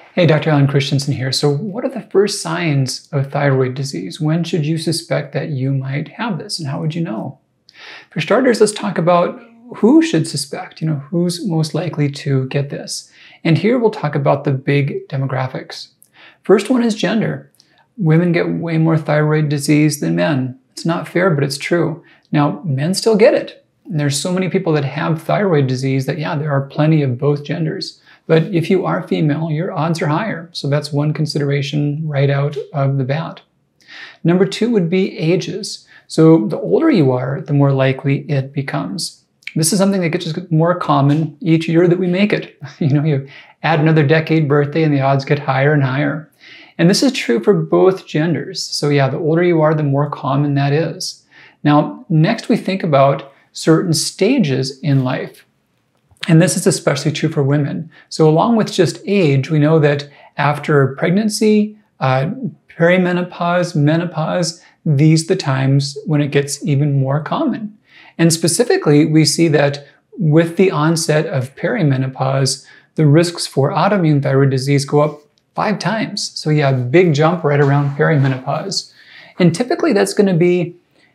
Hey, Dr. Alan Christianson here. So what are the first signs of thyroid disease? When should you suspect that you might have this, and how would you know? For starters, let's talk about who should suspect, who's most likely to get this. And here we'll talk about the big demographics. First one is gender. Women get way more thyroid disease than men. It's not fair, but it's true. Now, men still get it. And there's so many people that have thyroid disease that, there are plenty of both genders. But if you are female, your odds are higher. So that's one consideration right out of the bat. Number two would be ages. So the older you are, the more likely it becomes. This is something that gets more common each year that we make it. You add another decade birthday and the odds get higher and higher. And this is true for both genders. So the older you are, the more common that is. Now, next we think about certain stages in life. And this is especially true for women. So along with just age, we know that after pregnancy, perimenopause, menopause, these are the times when it gets even more common. And specifically, we see that with the onset of perimenopause, the risks for autoimmune thyroid disease go up 5 times. So big jump right around perimenopause. And typically that's going to be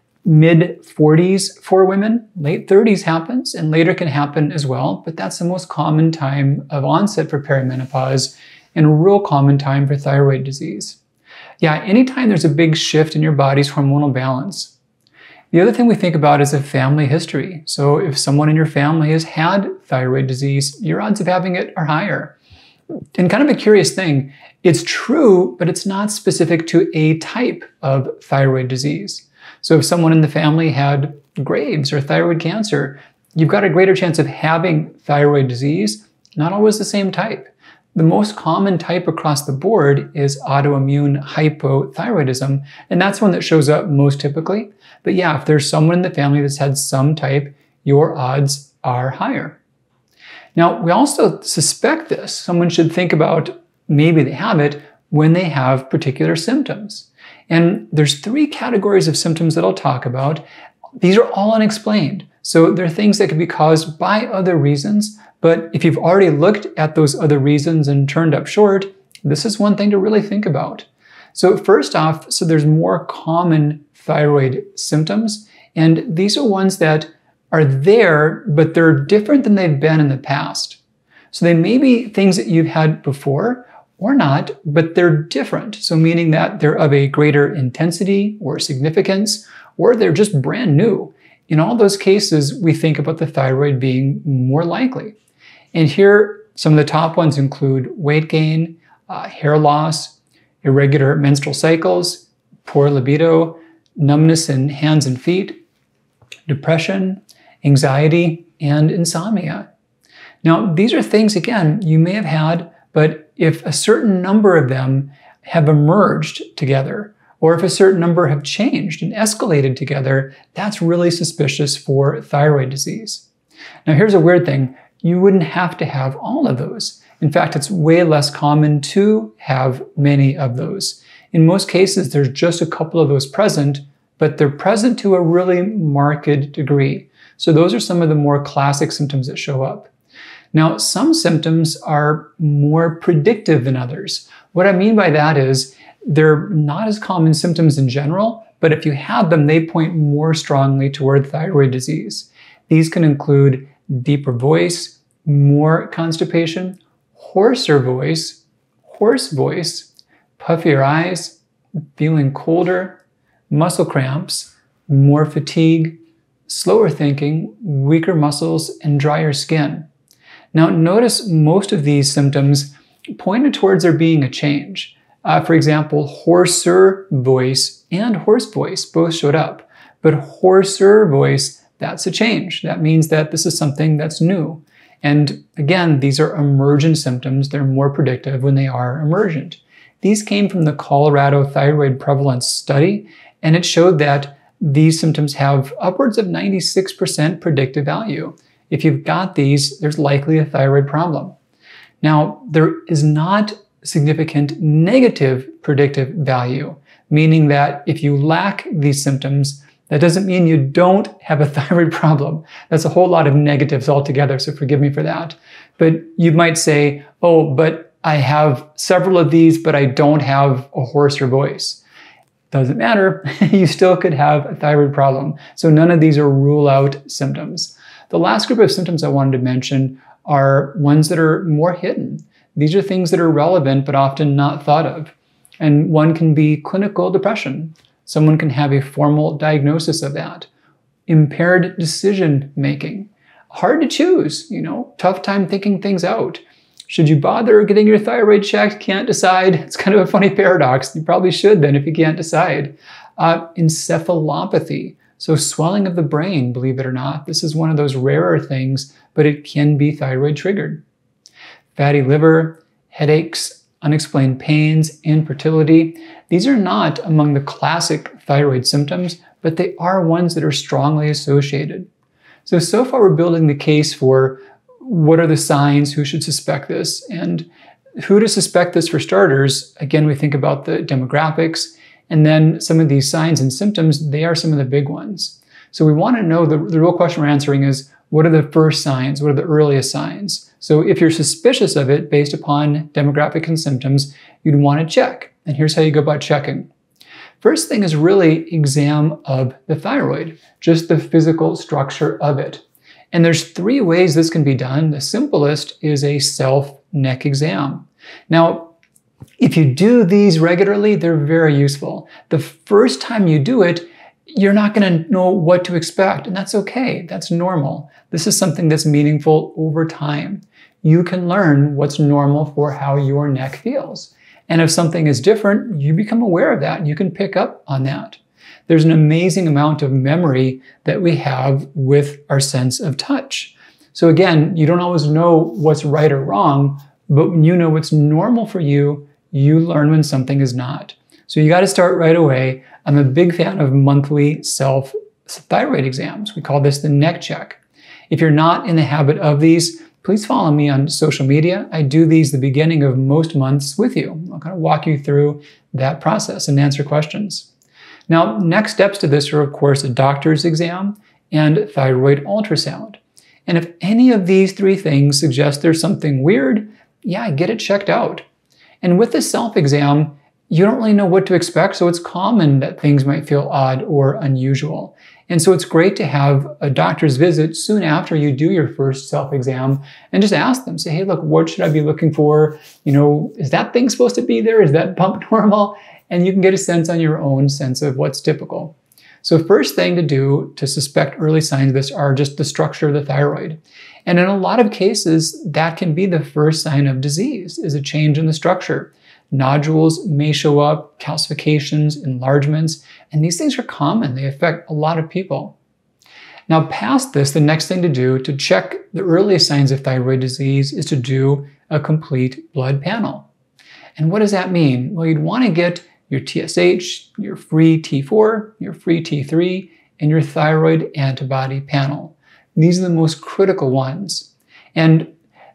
mid-40s for women. Late 30s happens, and later can happen as well, but that's the most common time of onset for perimenopause and a real common time for thyroid disease. Anytime there's a big shift in your body's hormonal balance. The other thing we think about is a family history. So if someone in your family has had thyroid disease, your odds of having it are higher. And kind of a curious thing, it's true, but it's not specific to a type of thyroid disease. So if someone in the family had Graves or thyroid cancer, you've got a greater chance of having thyroid disease, not always the same type. The most common type across the board is autoimmune hypothyroidism, and that's one that shows up most typically. But if there's someone in the family that's had some type, your odds are higher. Now, we also suspect this. Someone should think about maybe they have it when they have particular symptoms. And there's 3 categories of symptoms that I'll talk about. These are all unexplained. So they're things that could be caused by other reasons. But if you've already looked at those other reasons and turned up short, this is one thing to really think about. So first off, there's more common thyroid symptoms. And these are ones that are there, but they're different than they've been in the past. So they may be things that you've had before, or not, but they're different. So meaning that they're of a greater intensity or significance, or they're just brand new. In all those cases, we think about the thyroid being more likely. And here, some of the top ones include weight gain, hair loss, irregular menstrual cycles, poor libido, numbness in hands and feet, depression, anxiety, and insomnia. Now, these are things, again, you may have had, but if a certain number of them have emerged together, or if a certain number have changed and escalated together, that's really suspicious for thyroid disease. Now, here's a weird thing. You wouldn't have to have all of those. In fact, it's way less common to have many of those. In most cases, there's just a couple of those present, but they're present to a really marked degree. So those are some of the more classic symptoms that show up. Now, some symptoms are more predictive than others. What I mean by that is they're not as common symptoms in general, but if you have them, they point more strongly toward thyroid disease. These can include deeper voice, more constipation, hoarser voice, hoarse voice, puffier eyes, feeling colder, muscle cramps, more fatigue, slower thinking, weaker muscles, and drier skin. Now, notice most of these symptoms pointed towards there being a change. For example, hoarser voice and hoarse voice both showed up. But hoarser voice, that's a change. That means that this is something that's new. And again, these are emergent symptoms. They're more predictive when they are emergent. These came from the Colorado Thyroid Prevalence Study, and it showed that these symptoms have upwards of 96% predictive value. If you've got these, there's likely a thyroid problem. Now, there is not significant negative predictive value, meaning that if you lack these symptoms, that doesn't mean you don't have a thyroid problem. That's a whole lot of negatives altogether, so forgive me for that. But you might say, oh, but I have several of these, but I don't have a hoarser voice. Doesn't matter. You still could have a thyroid problem. So none of these are rule out symptoms. The last group of symptoms I wanted to mention are ones that are more hidden. These are things that are relevant, but often not thought of. And one can be clinical depression. Someone can have a formal diagnosis of that. Impaired decision making. Hard to choose, tough time thinking things out. Should you bother getting your thyroid checked? Can't decide. It's kind of a funny paradox. You probably should then if you can't decide. Encephalopathy. So swelling of the brain, believe it or not. This is one of those rarer things, but it can be thyroid triggered. Fatty liver, headaches, unexplained pains, infertility. These are not among the classic thyroid symptoms, but they are ones that are strongly associated. So far we're building the case for what are the signs, who should suspect this, and who to suspect this for starters. Again, we think about the demographics, and then some of these signs and symptoms, they are some of the big ones. So we want to know, the real question we're answering is, what are the first signs? What are the earliest signs? So if you're suspicious of it based upon demographics and symptoms, you'd want to check. And here's how you go about checking. First thing is really exam of the thyroid, just the physical structure of it. And there's 3 ways this can be done. The simplest is a self-neck exam. Now, if you do these regularly, they're very useful. The first time you do it, you're not going to know what to expect, and that's okay. That's normal. This is something that's meaningful over time. You can learn what's normal for how your neck feels. And if something is different, you become aware of that and you can pick up on that. There's an amazing amount of memory that we have with our sense of touch. So again, you don't always know what's right or wrong, but when you know what's normal for you, you learn when something is not. So you got to start right away. I'm a big fan of monthly self-thyroid exams. We call this the neck check. If you're not in the habit of these, please follow me on social media. I do these the beginning of most months with you. I'll kind of walk you through that process and answer questions. Now, next steps to this are, of course, a doctor's exam and thyroid ultrasound. And if any of these 3 things suggest there's something weird, yeah, get it checked out. And with the self-exam, you don't really know what to expect, so it's common that things might feel odd or unusual. And so it's great to have a doctor's visit soon after you do your first self-exam and just ask them, say, hey, look, what should I be looking for? Is that thing supposed to be there? Is that pump normal? And you can get a sense on your own sense of what's typical. So first thing to do to suspect early signs of this are just the structure of the thyroid. And in a lot of cases, that can be the first sign of disease, is a change in the structure. Nodules may show up, calcifications, enlargements, and these things are common. They affect a lot of people. Now, past this, the next thing to do to check the earliest signs of thyroid disease is to do a complete blood panel. And what does that mean? Well, you'd want to get your TSH, your free T4, your free T3, and your thyroid antibody panel. These are the most critical ones. And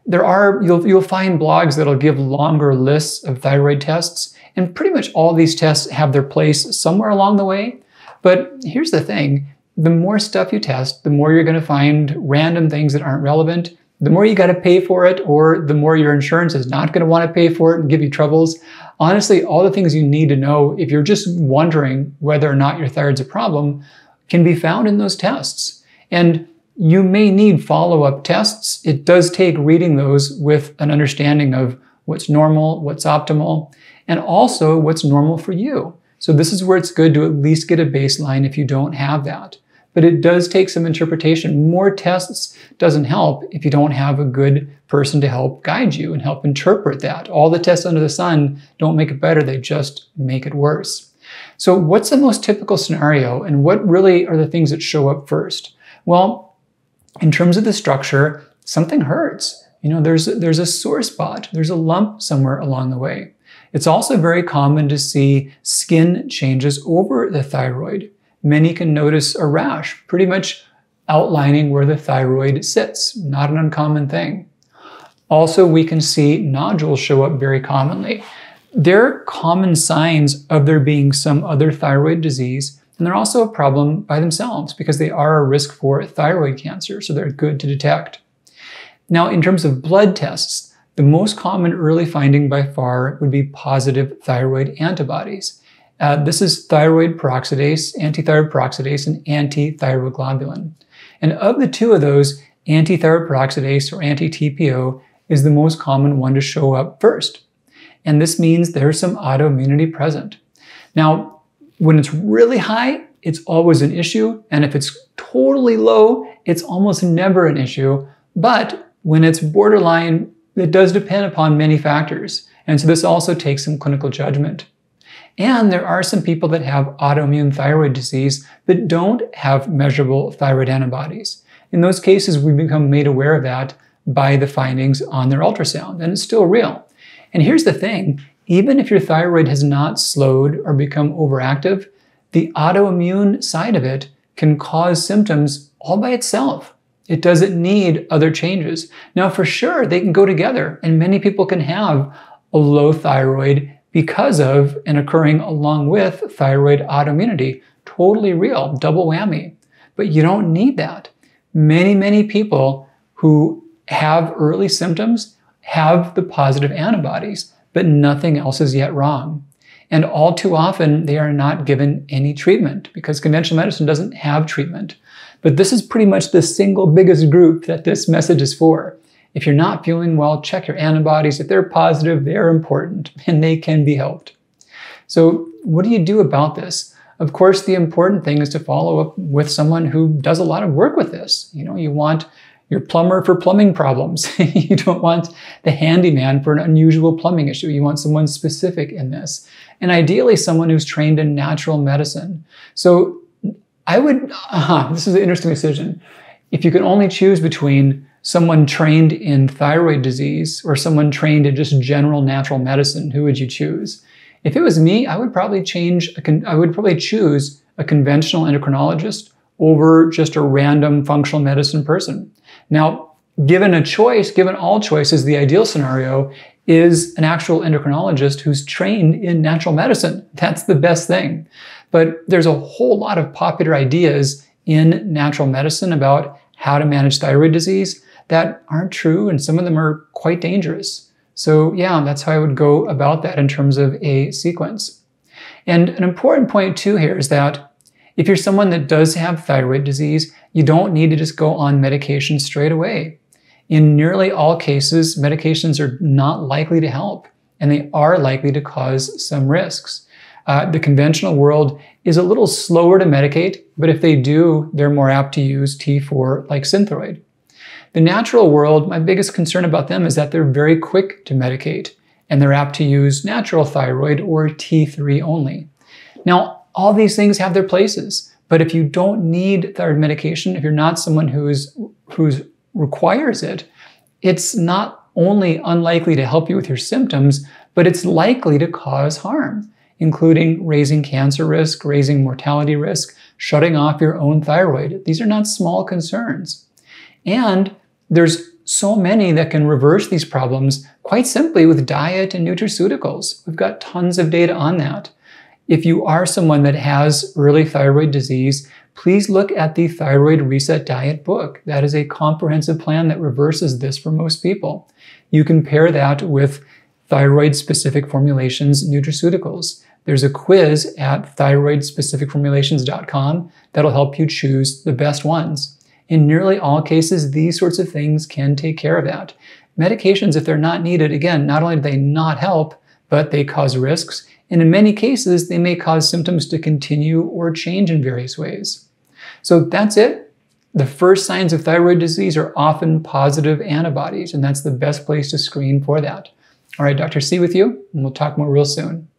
you'll find blogs that'll give longer lists of thyroid tests, and pretty much all these tests have their place somewhere along the way. But here's the thing, the more stuff you test, the more you're going to find random things that aren't relevant, the more you got to pay for it, or the more your insurance is not going to want to pay for it and give you troubles. Honestly, all the things you need to know if you're just wondering whether or not your thyroid's a problem can be found in those tests. And you may need follow-up tests. It does take reading those with an understanding of what's normal, what's optimal, and also what's normal for you. So this is where it's good to at least get a baseline if you don't have that. But it does take some interpretation. More tests doesn't help if you don't have a good person to help guide you and help interpret that. All the tests under the sun don't make it better, they just make it worse. So what's the most typical scenario, and what really are the things that show up first? Well, in terms of the structure, something hurts. There's a sore spot, there's a lump somewhere along the way. It's also very common to see skin changes over the thyroid. Many can notice a rash, pretty much outlining where the thyroid sits. Not an uncommon thing. Also, we can see nodules show up very commonly. They're common signs of there being some other thyroid disease, and they're also a problem by themselves because they are a risk for thyroid cancer, so they're good to detect. Now, in terms of blood tests, The most common early finding by far would be positive thyroid antibodies. This is thyroid peroxidase, antithyroid peroxidase, and antithyroglobulin. And of the two of those, antithyroid peroxidase or anti-TPO is the most common one to show up first. And this means there's some autoimmunity present. Now, when it's really high, it's always an issue. And if it's totally low, it's almost never an issue. But when it's borderline, it does depend upon many factors. And so this also takes some clinical judgment. And there are some people that have autoimmune thyroid disease that don't have measurable thyroid antibodies. In those cases, we become made aware of that by the findings on their ultrasound, and it's still real. And here's the thing, even if your thyroid has not slowed or become overactive, the autoimmune side of it can cause symptoms all by itself. It doesn't need other changes. Now, for sure, they can go together, and many people can have a low thyroid because of and occurring along with thyroid autoimmunity. Totally real, double whammy. But you don't need that. Many people who have early symptoms have the positive antibodies, but nothing else is yet wrong. And all too often, they are not given any treatment because conventional medicine doesn't have treatment. But this is pretty much the single biggest group that this message is for. If you're not feeling well, check your antibodies. If they're positive, they're important and they can be helped. So what do you do about this? Of course, the important thing is to follow up with someone who does a lot of work with this. You want your plumber for plumbing problems. You don't want the handyman for an unusual plumbing issue. You want someone specific in this. And ideally, someone who's trained in natural medicine. So I would, this is an interesting decision. If you could only choose between someone trained in thyroid disease or someone trained in just general natural medicine, who would you choose? If it was me, I would probably choose a conventional endocrinologist over just a random functional medicine person. Now, given all choices, the ideal scenario is an actual endocrinologist who's trained in natural medicine. That's the best thing. But there's a whole lot of popular ideas in natural medicine about how to manage thyroid disease that aren't true, and some of them are quite dangerous. So yeah, that's how I would go about that in terms of a sequence. And an important point too here is that if you're someone that does have thyroid disease, you don't need to just go on medication straight away. In nearly all cases, medications are not likely to help, and they are likely to cause some risks. The conventional world is a little slower to medicate, but if they do, they're more apt to use T4 like Synthroid. The natural world, my biggest concern about them is that they're very quick to medicate, and they're apt to use natural thyroid or T3 only. Now, all these things have their places, but if you don't need thyroid medication, if you're not someone who requires it, it's not only unlikely to help you with your symptoms, but it's likely to cause harm, including raising cancer risk, raising mortality risk, shutting off your own thyroid. These are not small concerns. And there's so many that can reverse these problems quite simply with diet and nutraceuticals. We've got tons of data on that. If you are someone that has early thyroid disease, please look at the Thyroid Reset Diet book. That is a comprehensive plan that reverses this for most people. You can pair that with thyroid-specific formulations nutraceuticals. There's a quiz at thyroidspecificformulations.com that'll help you choose the best ones. In nearly all cases, these sorts of things can take care of that. Medications, if they're not needed, again, not only do they not help, but they cause risks. And in many cases, they may cause symptoms to continue or change in various ways. So that's it. The first signs of thyroid disease are often positive antibodies, and that's the best place to screen for that. All right, Dr. C with you, and we'll talk more real soon.